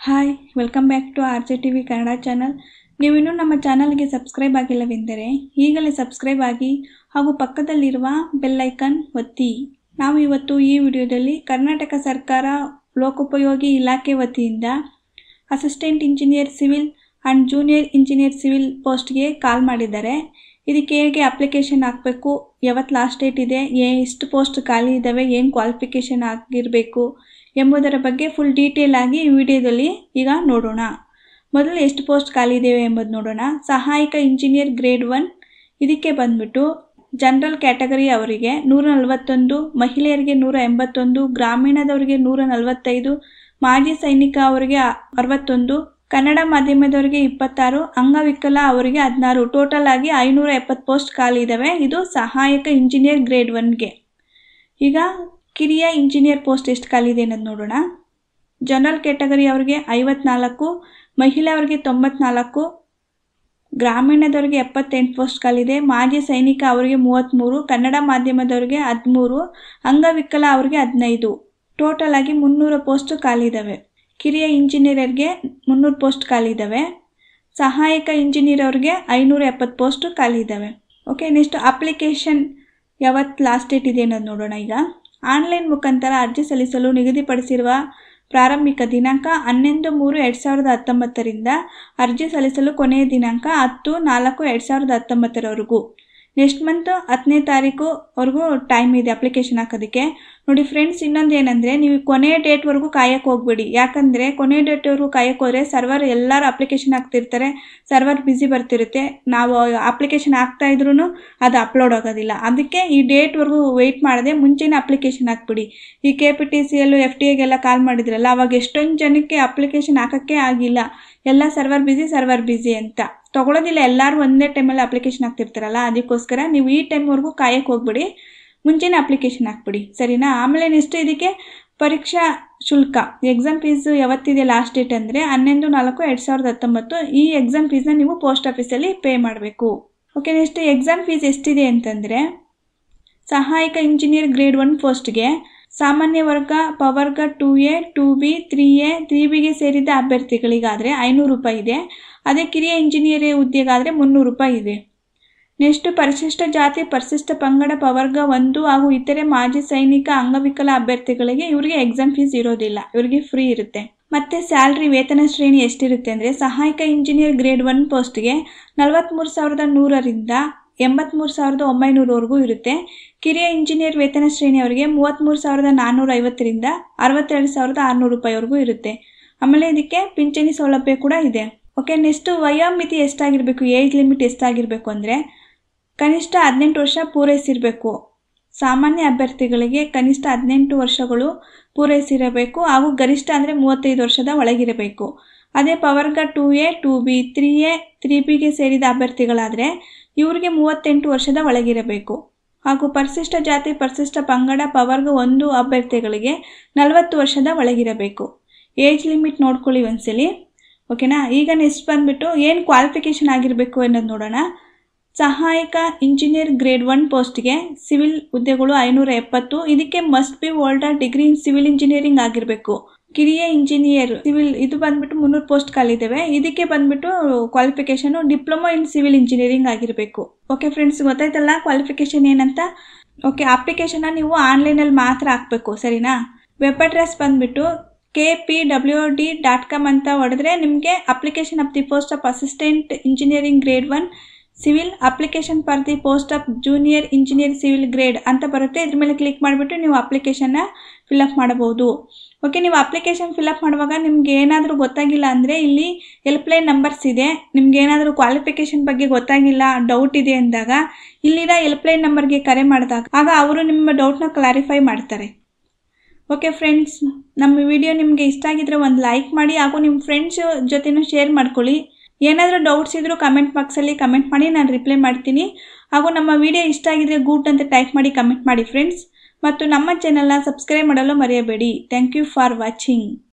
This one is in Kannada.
Hi welcome back to RJTV Kannada channel. ನೀವು ಇನ್ನೂ ನಮ್ಮ ಚಾನಲ್ಗೆ ಸಬ್ಸ್ಕ್ರೈಬ್ ಆಗಿಲ್ಲವೆಂದರೆ ಈಗಲೇ ಸಬ್ಸ್ಕ್ರೈಬ್ ಆಗಿ ಹಾಗೂ ಪಕ್ಕದಲ್ಲಿರುವ ಬೆಲ್ ಐಕಾನ್ ಒತ್ತಿ. ನಾವು ಇವತ್ತು ಈ ವಿಡಿಯೋದಲ್ಲಿ ಕರ್ನಾಟಕ ಸರ್ಕಾರ ಲೋಕೋಪಯೋಗಿ ಇಲಾಖೆ ವತಿಯಿಂದ assistant engineer civil and junior engineer civil ಪೋಸ್ಟ್ಗೆ ಕಾಲ್ ಮಾಡಿದ್ದಾರೆ. ಇದಕ್ಕೆ ಹೇಗೆ ಅಪ್ಲಿಕೇಶನ್ ಹಾಕಬೇಕು, ಯಾವತ್ತು ಲಾಸ್ಟ್ ಡೇಟ್ ಇದೆ, ಎಷ್ಟು ಪೋಸ್ಟ್ ಖಾಲಿ ಇದ್ದಾವೆ, ಏನು ಕ್ವಾಲಿಫಿಕೇಷನ್ ಆಗಿರಬೇಕು ಎಂಬುದರ ಬಗ್ಗೆ ಫುಲ್ ಡೀಟೇಲ್ ಆಗಿ ಈ ವಿಡಿಯೋದಲ್ಲಿ ಈಗ ನೋಡೋಣ. ಮೊದಲು ಎಷ್ಟು ಪೋಸ್ಟ್ ಖಾಲಿ ಇದ್ದೇವೆ ಎಂಬುದು ನೋಡೋಣ. ಸಹಾಯಕ ಇಂಜಿನಿಯರ್ ಗ್ರೇಡ್ 1 ಇದಕ್ಕೆ ಬಂದ್ಬಿಟ್ಟು ಜನರಲ್ ಕ್ಯಾಟಗರಿ ಅವರಿಗೆ 141, ಮಹಿಳೆಯರಿಗೆ 181, ಗ್ರಾಮೀಣದವರಿಗೆ 145, ಮಾಜಿ ಸೈನಿಕ ಅವರಿಗೆ 61, ಕನ್ನಡ ಮಾಧ್ಯಮದವರಿಗೆ 26, ಅಂಗವಿಕಲ ಅವರಿಗೆ 16. ಟೋಟಲ್ ಆಗಿ 570 ಪೋಸ್ಟ್ ಖಾಲಿ ಇದ್ದಾವೆ. ಇದು ಸಹಾಯಕ ಇಂಜಿನಿಯರ್ ಗ್ರೇಡ್ 1ಗೆ. ಈಗ ಕಿರಿಯ ಇಂಜಿನಿಯರ್ ಪೋಸ್ಟ್ ಎಷ್ಟು ಖಾಲಿ ಇದೆ ಅನ್ನೋದು ನೋಡೋಣ. ಜನರಲ್ ಕ್ಯಾಟಗರಿ ಅವರಿಗೆ 54, ಮಹಿಳೆಯವರಿಗೆ 94, ಗ್ರಾಮೀಣದವರಿಗೆ 78 ಪೋಸ್ಟ್ ಖಾಲಿ ಇದೆ. ಮಾಜಿ ಸೈನಿಕ ಅವರಿಗೆ 33, ಕನ್ನಡ ಮಾಧ್ಯಮದವರಿಗೆ 13, ಅಂಗವಿಕಲ ಅವರಿಗೆ 15. ಟೋಟಲ್ ಆಗಿ 300 ಪೋಸ್ಟ್ ಖಾಲಿ ಇದ್ದಾವೆ. ಕಿರಿಯ ಇಂಜಿನಿಯರ್ಗೆ 300 ಪೋಸ್ಟ್ ಖಾಲಿ ಇದ್ದಾವೆ. ಸಹಾಯಕ ಇಂಜಿನಿಯರ್ ಅವ್ರಿಗೆ 570 ಪೋಸ್ಟ್ ಖಾಲಿ ಇದ್ದಾವೆ. ಓಕೆ, ನೆಕ್ಸ್ಟ್ ಅಪ್ಲಿಕೇಶನ್ ಯಾವತ್ತು ಲಾಸ್ಟ್ ಡೇಟ್ ಇದೆ ಅನ್ನೋದು ನೋಡೋಣ. ಈಗ ಆನ್ಲೈನ್ ಮುಖಾಂತರ ಅರ್ಜಿ ಸಲ್ಲಿಸಲು ನಿಗದಿಪಡಿಸಿರುವ ಪ್ರಾರಂಭಿಕ ದಿನಾಂಕ 11/3/2019 ಅರ್ಜಿ ಸಲ್ಲಿಸಲು ಕೊನೆಯ ದಿನಾಂಕ 10/4/2019 ನೆಕ್ಸ್ಟ್ ಮಂತ್ 10ನೇ ತಾರೀಕುವರೆಗೂ ಟೈಮ್ ಇದೆ ಅಪ್ಲಿಕೇಶನ್ ಹಾಕೋದಕ್ಕೆ. ನೋಡಿ ಫ್ರೆಂಡ್ಸ್, ಇನ್ನೊಂದು ಏನಂದರೆ, ನೀವು ಕೊನೆಯ ಡೇಟ್ವರೆಗೂ ಕಾಯಕ್ಕೆ ಹೋಗ್ಬೇಡಿ. ಯಾಕಂದರೆ ಕೊನೆಯ ಡೇಟ್ವರೆಗೂ ಕಾಯಕ್ಕೆ ಹೋದರೆ ಸರ್ವರ್ ಎಲ್ಲರೂ ಅಪ್ಲಿಕೇಶನ್ ಹಾಕ್ತಿರ್ತಾರೆ, ಸರ್ವರ್ ಬ್ಯುಸಿ ಬರ್ತಿರುತ್ತೆ, ನಾವು ಅಪ್ಲಿಕೇಶನ್ ಹಾಕ್ತಾ ಇದ್ರೂ ಅದು ಅಪ್ಲೋಡ್ ಆಗೋದಿಲ್ಲ. ಅದಕ್ಕೆ ಈ ಡೇಟ್ವರೆಗೂ ವೆಯ್ಟ್ ಮಾಡದೆ ಮುಂಚೆನೇ ಅಪ್ಲಿಕೇಶನ್ ಹಾಕ್ಬಿಡಿ. ಈ KPTCL FDAಗೆಲ್ಲ ಕಾಲ್ ಮಾಡಿದ್ರಲ್ಲ, ಅವಾಗ ಎಷ್ಟೊಂದು ಜನಕ್ಕೆ ಅಪ್ಲಿಕೇಶನ್ ಹಾಕೋಕ್ಕೆ ಆಗಿಲ್ಲ. ಎಲ್ಲ ಸರ್ವರ್ ಬ್ಯುಸಿ ಅಂತ ತಗೊಳ್ಳೋದಿಲ್ಲ. ಎಲ್ಲರೂ ಒಂದೇ ಟೈಮಲ್ಲಿ ಅಪ್ಲಿಕೇಶನ್ ಹಾಕ್ತಿರ್ತಾರಲ್ಲ, ಅದಕ್ಕೋಸ್ಕರ ನೀವು ಈ ಟೈಮ್ವರೆಗೂ ಕಾಯಕ್ಕೆ ಹೋಗ್ಬಿಡಿ, ಮುಂಚೆನೇ ಅಪ್ಲಿಕೇಶನ್ ಹಾಕ್ಬಿಡಿ, ಸರಿನಾ? ಆಮೇಲೆ ನೆಕ್ಸ್ಟ್ ಇದಕ್ಕೆ ಪರೀಕ್ಷಾ ಶುಲ್ಕ, ಎಕ್ಸಾಮ್ ಫೀಸು ಯಾವತ್ತಿದೆ ಲಾಸ್ಟ್ ಡೇಟ್ ಅಂದರೆ 11/4/2019. ಈ ಎಕ್ಸಾಮ್ ಫೀಸ್ನ ನೀವು ಪೋಸ್ಟ್ ಆಫೀಸಲ್ಲಿ ಪೇ ಮಾಡಬೇಕು. ಓಕೆ, ನೆಕ್ಸ್ಟ್ ಎಕ್ಸಾಮ್ ಫೀಸ್ ಎಷ್ಟಿದೆ ಅಂತಂದರೆ, ಸಹಾಯಕ ಇಂಜಿನಿಯರ್ ಗ್ರೇಡ್ 1 ಪೋಸ್ಟ್ಗೆ ಸಾಮಾನ್ಯ ವರ್ಗ, ಪವರ್ಗ 2A, 2B, 3A, 3Bಗೆ ಸೇರಿದ ಅಭ್ಯರ್ಥಿಗಳಿಗಾದರೆ 500 ರೂಪಾಯಿ ಇದೆ. ಅದೇ ಕಿರಿಯ ಇಂಜಿನಿಯರ್ ಹುದ್ದೆಗಾದರೆ 300 ರೂಪಾಯಿ ಇದೆ. ನೆಕ್ಸ್ಟ್ ಪರಿಶಿಷ್ಟ ಜಾತಿ, ಪರಿಶಿಷ್ಟ ಪಂಗಡ, ಪವರ್ಗ 1 ಹಾಗೂ ಇತರೆ ಮಾಜಿ ಸೈನಿಕ, ಅಂಗವಿಕಲ ಅಭ್ಯರ್ಥಿಗಳಿಗೆ ಇವರಿಗೆ ಎಕ್ಸಾಮ್ ಫೀಸ್ ಇರೋದಿಲ್ಲ, ಇವರಿಗೆ ಫ್ರೀ ಇರುತ್ತೆ. ಮತ್ತು ಸ್ಯಾಲ್ರಿ, ವೇತನ ಶ್ರೇಣಿ ಎಷ್ಟಿರುತ್ತೆ ಅಂದರೆ, ಸಹಾಯಕ ಇಂಜಿನಿಯರ್ ಗ್ರೇಡ್ 1 ಪೋಸ್ಟ್ಗೆ 43,100ರಿಂದ 83,900ವರೆಗೂ ಇರುತ್ತೆ. ಕಿರಿಯ ಇಂಜಿನಿಯರ್ ವೇತನ ಶ್ರೇಣಿಯವರಿಗೆ 33,450ರಿಂದ 62,600 ರೂಪಾಯಿವರೆಗೂ ಇರುತ್ತೆ. ಆಮೇಲೆ ಇದಕ್ಕೆ ಪಿಂಚಣಿ ಸೌಲಭ್ಯ ಕೂಡ ಇದೆ. ಓಕೆ, ನೆಕ್ಸ್ಟ್ ವಯೋಮಿತಿ ಎಷ್ಟಾಗಿರಬೇಕು, ಏಜ್ ಲಿಮಿಟ್ ಎಷ್ಟಾಗಿರಬೇಕು ಅಂದರೆ, ಕನಿಷ್ಠ 18 ವರ್ಷ ಪೂರೈಸಿರಬೇಕು. ಸಾಮಾನ್ಯ ಅಭ್ಯರ್ಥಿಗಳಿಗೆ ಕನಿಷ್ಠ 18 ವರ್ಷಗಳು ಪೂರೈಸಿರಬೇಕು ಹಾಗೂ ಗರಿಷ್ಠ ಅಂದರೆ 35 ವರ್ಷದ ಒಳಗಿರಬೇಕು. ಅದೇ ಪವರ್ಗ 2A, 2B, 3A, 3Bಗೆ ಸೇರಿದ ಅಭ್ಯರ್ಥಿಗಳಾದರೆ ಇವರಿಗೆ 38 ವರ್ಷದ ಒಳಗಿರಬೇಕು. ಹಾಗೂ ಪರಿಶಿಷ್ಟ ಜಾತಿ, ಪರಿಶಿಷ್ಟ ಪಂಗಡ, ಪವರ್ಗ 1 ಅಭ್ಯರ್ಥಿಗಳಿಗೆ 40 ವರ್ಷದ ಒಳಗಿರಬೇಕು. ಏಜ್ ಲಿಮಿಟ್ ನೋಡ್ಕೊಳ್ಳಿ ಒಂದ್ಸಲಿ, ಓಕೆನಾ? ಈಗ ನೆಕ್ಸ್ಟ್ ಬಂದುಬಿಟ್ಟು ಏನು ಕ್ವಾಲಿಫಿಕೇಷನ್ ಆಗಿರಬೇಕು ಅನ್ನೋದು ನೋಡೋಣ. ಸಹಾಯಕ ಇಂಜಿನಿಯರ್ ಗ್ರೇಡ್ 1 ಪೋಸ್ಟ್ಗೆ ಸಿವಿಲ್ ಹುದ್ದೆಗಳು 570. ಇದಕ್ಕೆ must be holder degree in civil engineering ಆಗಿರಬೇಕು. ಕಿರಿಯ ಇಂಜಿನಿಯರ್ ಸಿವಿಲ್ ಇದು ಬಂದ್ಬಿಟ್ಟು 300 ಪೋಸ್ಟ್ ಖಾಲಿ ಇದ್ದಾವೆ. ಇದಕ್ಕೆ ಬಂದ್ಬಿಟ್ಟು qualification diploma in civil engineering ಆಗಿರಬೇಕು. ಓಕೆ ಫ್ರೆಂಡ್ಸ್, ಗೊತ್ತಾಯ್ತಲ್ಲ ಕ್ವಾಲಿಫಿಕೇಷನ್ ಏನಂತ? ಓಕೆ, ಅಪ್ಲಿಕೇಶನ್ನ ನೀವು ಆನ್ಲೈನಲ್ಲಿ ಮಾತ್ರ ಹಾಕಬೇಕು, ಸರಿನಾ? ವೆಬ್ ಅಡ್ರೆಸ್ ಬಂದ್ಬಿಟ್ಟು kpwd.com ಅಂತ ಹೊಡೆದ್ರೆ ನಿಮಗೆ application of the post of assistant engineering grade 1 civil, application for the post of junior engineer civil grade ಅಂತ ಬರುತ್ತೆ. ಇದ್ರ ಮೇಲೆ ಕ್ಲಿಕ್ ಮಾಡಿಬಿಟ್ಟು ನೀವು ಅಪ್ಲಿಕೇಶನ್ನ ಫಿಲಪ್ ಮಾಡಬಹುದು. ಓಕೆ, ನೀವು ಅಪ್ಲಿಕೇಶನ್ ಫಿಲಪ್ ಮಾಡುವಾಗ ನಿಮ್ಗೆ ಏನಾದರೂ ಗೊತ್ತಾಗಿಲ್ಲ ಅಂದರೆ ಇಲ್ಲಿ ಹೆಲ್ಪ್ಲೈನ್ ನಂಬರ್ಸ್ ಇದೆ. ನಿಮ್ಗೆ ಏನಾದರೂ ಕ್ವಾಲಿಫಿಕೇಷನ್ ಬಗ್ಗೆ ಗೊತ್ತಾಗಿಲ್ಲ, ಡೌಟ್ ಇದೆ ಅಂದಾಗ ಇಲ್ಲಿನ ಹೆಲ್ಪ್ಲೈನ್ ನಂಬರ್ಗೆ ಕರೆ ಮಾಡಿದಾಗ ಆಗ ಅವರು ನಿಮ್ಮ ಡೌಟ್ನ ಕ್ಲಾರಿಫೈ ಮಾಡ್ತಾರೆ. ಓಕೆ ಫ್ರೆಂಡ್ಸ್, ನಮ್ಮ ವಿಡಿಯೋ ನಿಮಗೆ ಇಷ್ಟ ಆಗಿದ್ರೆ ಒಂದು ಲೈಕ್ ಮಾಡಿ ಹಾಗೂ ನಿಮ್ಮ ಫ್ರೆಂಡ್ಸ್ ಜೊತೆನೂ ಶೇರ್ ಮಾಡ್ಕೊಳ್ಳಿ. ಏನಾದರೂ ಡೌಟ್ಸ್ ಇದ್ದರೂ ಕಮೆಂಟ್ ಬಾಕ್ಸಲ್ಲಿ ಕಮೆಂಟ್ ಮಾಡಿ, ನಾನು ರಿಪ್ಲೈ ಮಾಡ್ತೀನಿ. ಹಾಗೂ ನಮ್ಮ ವಿಡಿಯೋ ಇಷ್ಟ ಆಗಿದ್ರೆ ಗುಡ್ ಅಂತ ಟೈಪ್ ಮಾಡಿ ಕಮೆಂಟ್ ಮಾಡಿ ಫ್ರೆಂಡ್ಸ್. ಮತ್ತು ನಮ್ಮ ಚಾನಲ್ನ ಸಬ್ಸ್ಕ್ರೈಬ್ ಮಾಡಲು ಮರೆಯಬೇಡಿ. Thank you for watching.